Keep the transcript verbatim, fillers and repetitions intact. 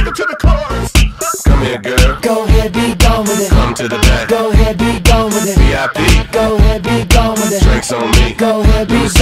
it to the chorus. Come here, girl. Go ahead, be gone with it. Come to the back. Go ahead, be gone with it. V I P. Go ahead, be gone with it. Drinks on me. Go ahead, be